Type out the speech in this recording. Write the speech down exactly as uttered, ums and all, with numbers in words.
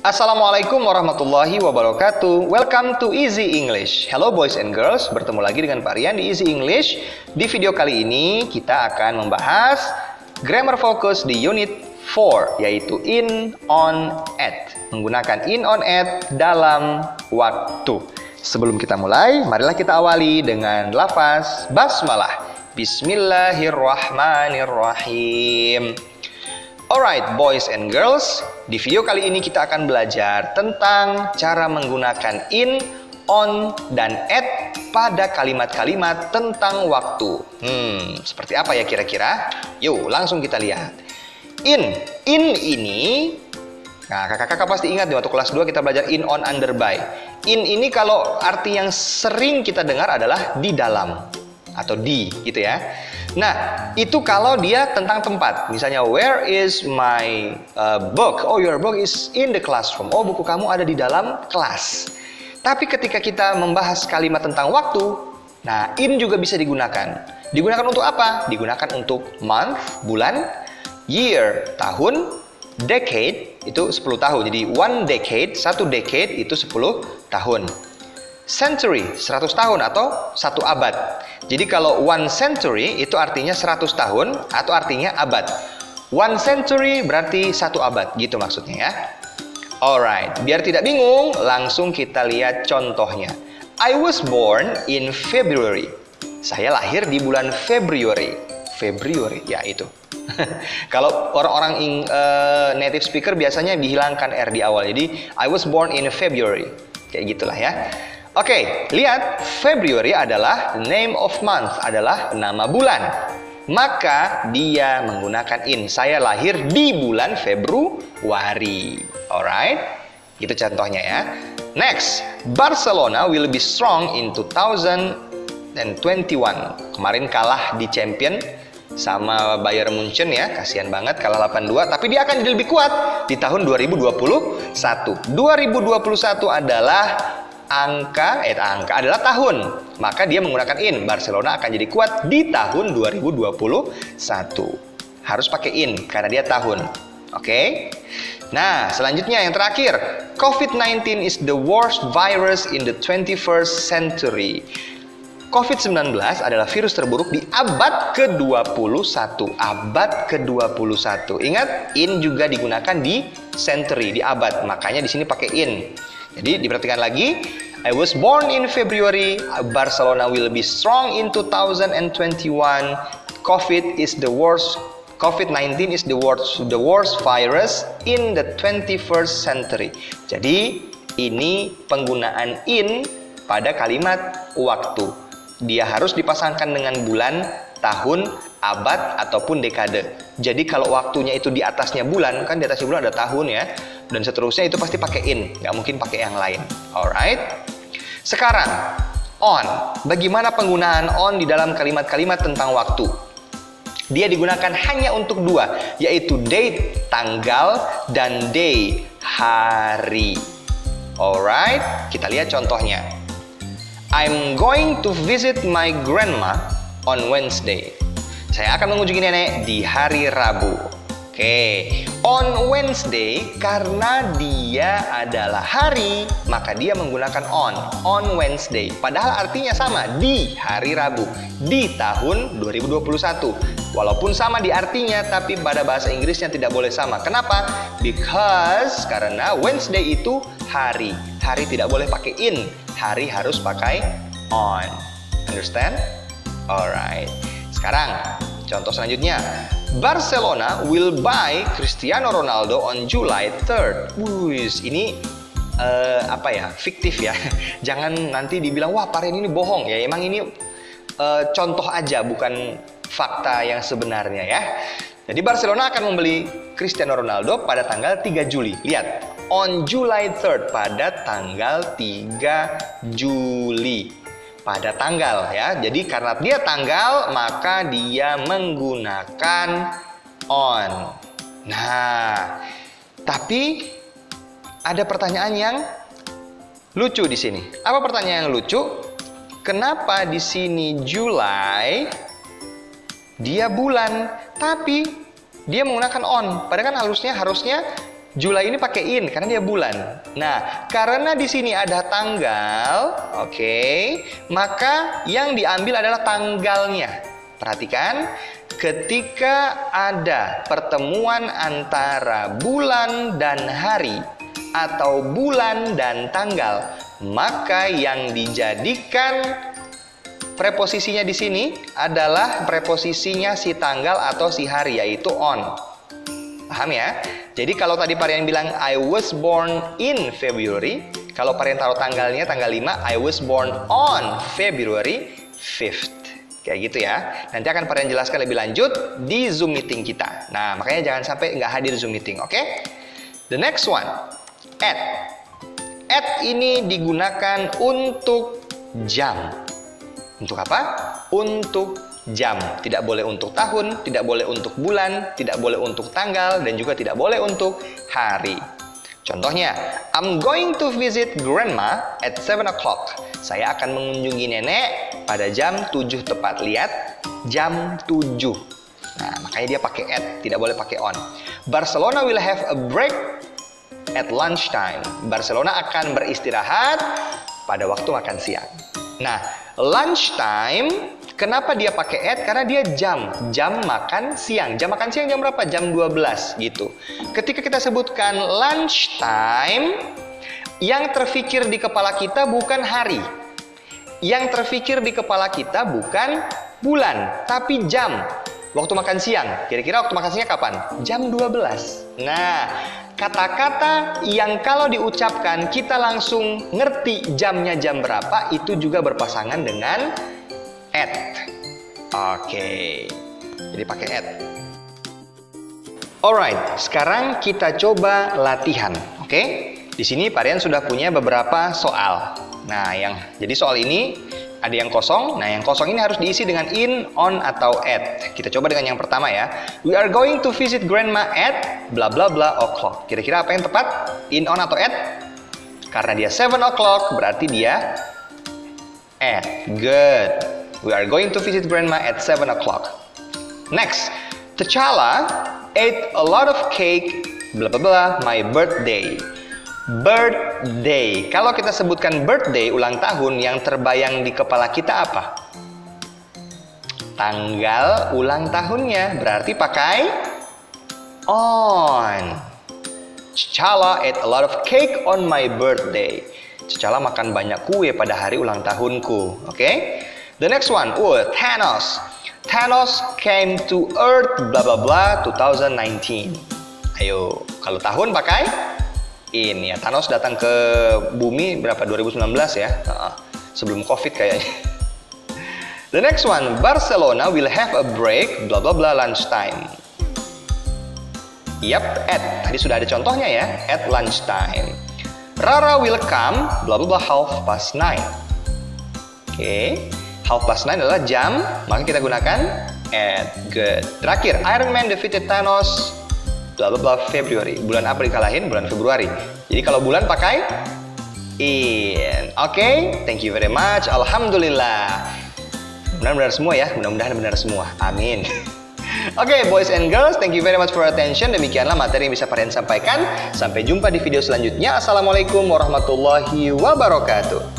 Assalamualaikum warahmatullahi wabarakatuh. Welcome to Easy English. Hello boys and girls, bertemu lagi dengan Pak Rian di Easy English. Di video kali ini kita akan membahas grammar fokus di unit empat, yaitu in, on, at. Menggunakan in, on, at dalam waktu. Sebelum kita mulai, marilah kita awali dengan lafaz basmalah. Bismillahirrahmanirrahim. Alright boys and girls, di video kali ini kita akan belajar tentang cara menggunakan in, on, dan at pada kalimat-kalimat tentang waktu. Hmm, seperti apa ya kira-kira? Yuk langsung kita lihat. In, in ini, nah kakak-kakak pasti ingat di waktu kelas dua kita belajar in, on, under, by. In ini kalau arti yang sering kita dengar adalah di dalam atau di gitu ya. Nah, itu kalau dia tentang tempat. Misalnya, where is my uh, book? Oh, your book is in the classroom. Oh, buku kamu ada di dalam kelas. Tapi ketika kita membahas kalimat tentang waktu, nah, in juga bisa digunakan. Digunakan untuk apa? Digunakan untuk month, bulan, year, tahun, decade, itu sepuluh tahun. Jadi, one decade, satu decade itu sepuluh tahun. Century, seratus tahun atau satu abad. Jadi kalau one century itu artinya seratus tahun atau artinya abad. One century berarti satu abad, gitu maksudnya ya. Alright, biar tidak bingung, langsung kita lihat contohnya. I was born in February. Saya lahir di bulan February. February, ya itu. Kalau orang-orang uh, native speaker biasanya dihilangkan R di awal. Jadi I was born in February. Kayak gitulah ya. Oke, okay, lihat, February adalah name of month, adalah nama bulan. Maka dia menggunakan in. Saya lahir di bulan Februari. Alright, itu contohnya ya. Next, Barcelona will be strong in two thousand twenty-one. Kemarin kalah di champion sama Bayern Munchen ya, kasihan banget kalah delapan dua, tapi dia akan jadi lebih kuat di tahun dua ribu dua puluh satu. dua ribu dua puluh satu adalah angka, eh angka adalah tahun, maka dia menggunakan in. Barcelona akan jadi kuat di tahun dua ribu dua puluh satu. Harus pakai in karena dia tahun. Oke. Okay? Nah, selanjutnya yang terakhir, COVID nineteen is the worst virus in the twenty-first century. COVID sembilan belas adalah virus terburuk di abad ke dua puluh satu. Abad ke dua puluh satu. Ingat, in juga digunakan di century, di abad. Makanya di sini pakai in. Jadi diperhatikan lagi, I was born in February, Barcelona will be strong in two thousand twenty-one. COVID is the worst, COVID nineteen is the worst, the worst virus in the twenty-first century. Jadi ini penggunaan in pada kalimat waktu. Dia harus dipasangkan dengan bulan, tahun, abad, ataupun dekade. Jadi kalau waktunya itu di atasnya bulan, kan di atasnya bulan ada tahun ya, dan seterusnya itu pasti pakai in, nggak mungkin pakai yang lain. Alright. Sekarang, on. Bagaimana penggunaan on di dalam kalimat-kalimat tentang waktu? Dia digunakan hanya untuk dua, yaitu date, tanggal, dan day, hari. Alright, kita lihat contohnya. I'm going to visit my grandma on Wednesday. Saya akan mengunjungi nenek di hari Rabu. Oke, okay. On Wednesday karena dia adalah hari, maka dia menggunakan on. On Wednesday. Padahal artinya sama, di hari Rabu, di tahun dua ribu dua puluh satu. Walaupun sama di artinya, tapi pada bahasa Inggrisnya tidak boleh sama. Kenapa? Because karena Wednesday itu hari. Hari tidak boleh pakai in. Hari harus pakai on. Understand? Alright. Sekarang contoh selanjutnya, Barcelona will buy Cristiano Ronaldo on July third. Wuih, ini uh, apa ya? Fiktif ya. Jangan nanti dibilang wah Pak Rian ini bohong ya. Emang ini uh, contoh aja, bukan fakta yang sebenarnya ya. Jadi Barcelona akan membeli Cristiano Ronaldo pada tanggal tiga Juli. Lihat, on July third, pada tanggal tiga Juli. Pada tanggal ya. Jadi karena dia tanggal, maka dia menggunakan on. Nah, tapi ada pertanyaan yang lucu di sini. Apa pertanyaan yang lucu? Kenapa di sini July dia bulan, tapi dia menggunakan on? Padahal kan harusnya harusnya Julai ini pakai in karena dia bulan. Nah, karena di sini ada tanggal, oke, okay, maka yang diambil adalah tanggalnya. Perhatikan, ketika ada pertemuan antara bulan dan hari atau bulan dan tanggal, maka yang dijadikan preposisinya di sini adalah preposisinya si tanggal atau si hari, yaitu on. Paham ya? Jadi kalau tadi Parian bilang I was born in February, kalau Parian taruh tanggalnya tanggal lima, I was born on February fifth. Kayak gitu ya. Nanti akan Parian jelaskan lebih lanjut di Zoom meeting kita. Nah, makanya jangan sampai nggak hadir Zoom meeting, oke? Okay? The next one, at. At ini digunakan untuk jam. Untuk apa? Untuk jam. Tidak boleh untuk tahun, tidak boleh untuk bulan, tidak boleh untuk tanggal, dan juga tidak boleh untuk hari. Contohnya, I'm going to visit grandma at seven o'clock. Saya akan mengunjungi nenek pada jam tujuh tepat. Lihat, jam tujuh. Nah, makanya dia pakai at, tidak boleh pakai on. Barcelona will have a break at lunchtime. Barcelona akan beristirahat pada waktu makan siang. Nah, lunchtime, kenapa dia pakai at? Karena dia jam, jam makan siang. Jam makan siang jam berapa? Jam dua belas gitu. Ketika kita sebutkan lunchtime, yang terfikir di kepala kita bukan hari. Yang terfikir di kepala kita bukan bulan, tapi jam. Waktu makan siang. Kira-kira waktu makan siang kapan? Jam dua belas. Nah, kata-kata yang kalau diucapkan kita langsung ngerti jamnya jam berapa, itu juga berpasangan dengan at. Oke, jadi pakai at. Alright, sekarang kita coba latihan. Oke, di sini Parian sudah punya beberapa soal. Nah, yang jadi soal ini ada yang kosong. Nah, yang kosong ini harus diisi dengan in, on, atau at. Kita coba dengan yang pertama ya. We are going to visit grandma at bla bla bla o'clock. Kira-kira apa yang tepat? In, on, atau at? Karena dia seven o'clock, berarti dia at. Good. We are going to visit grandma at seven o'clock. Next, T'Challa ate a lot of cake bla bla bla my birthday. Birthday. Kalau kita sebutkan birthday, ulang tahun, yang terbayang di kepala kita apa? Tanggal ulang tahunnya. Berarti pakai on. T'Challa ate a lot of cake on my birthday. T'Challa makan banyak kue pada hari ulang tahunku. Oke? Okay? The next one. Oh, Thanos. Thanos came to Earth bla bla bla twenty nineteen. Ayo, kalau tahun pakai in ya. Thanos datang ke bumi berapa? dua ribu sembilan belas ya. Uh, sebelum Covid kayaknya. The next one, Barcelona will have a break bla bla bla lunchtime. Yap, at. Tadi sudah ada contohnya ya, at lunchtime. Rara will come bla bla bla half past nine. Oke, okay. Half past nine adalah jam, maka kita gunakan at. Good. Terakhir, Iron Man defeated Thanos bla bla bla February. Bulan apa dikalahin? Bulan Februari. Jadi kalau bulan pakai in. Oke, okay? Thank you very much. Alhamdulillah. Mudah-mudahan benar semua ya. Mudah-mudahan benar semua. Amin. Oke, okay, boys and girls, thank you very much for attention. Demikianlah materi yang bisa Parian sampaikan. Sampai jumpa di video selanjutnya. Assalamualaikum warahmatullahi wabarakatuh.